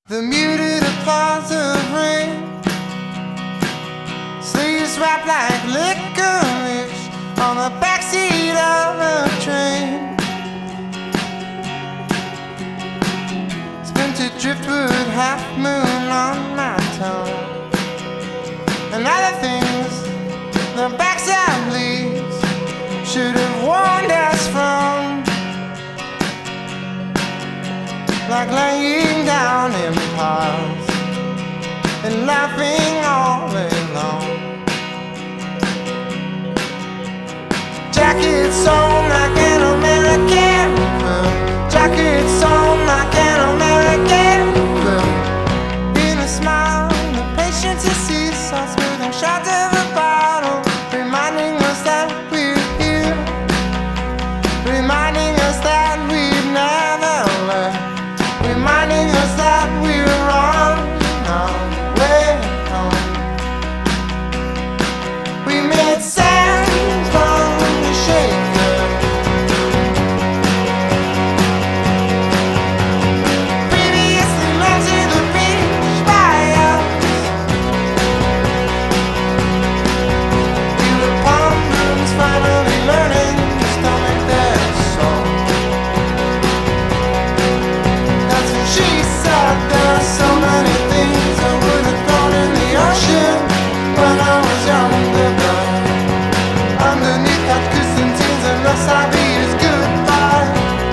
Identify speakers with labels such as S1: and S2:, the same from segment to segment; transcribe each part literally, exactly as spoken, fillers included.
S1: The muted applause of rain, sleeves wrapped like licorice on the backseat of a train. Spent a driftwood half moon on my tongue, and other things the backside leaves should have warned us from, like laying down in piles and laughing all along. Jackets sewn like an American quilt, jackets sewn like an American quilt. In a smile, the patience is seesaw, smoothing shots of a bottle, reminding us that we're here, reminding us that we've never left, reminding us that we're on our way home. We made sand from the shaker, previously led to the beach by us. We were palm finally learning to stomach their soul. She said there are so many things I would have thrown in the ocean when I was younger, but underneath that kissing tears unless I be his goodbye.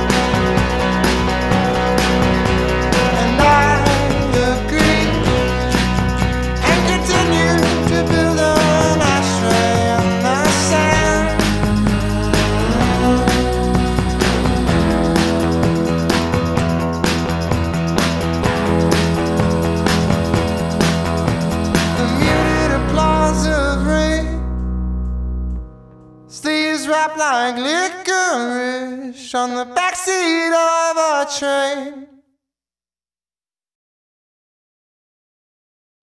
S1: And I agree and continue to build an ashtray on the sand. Sleeves wrapped like licorice on the backseat of a train.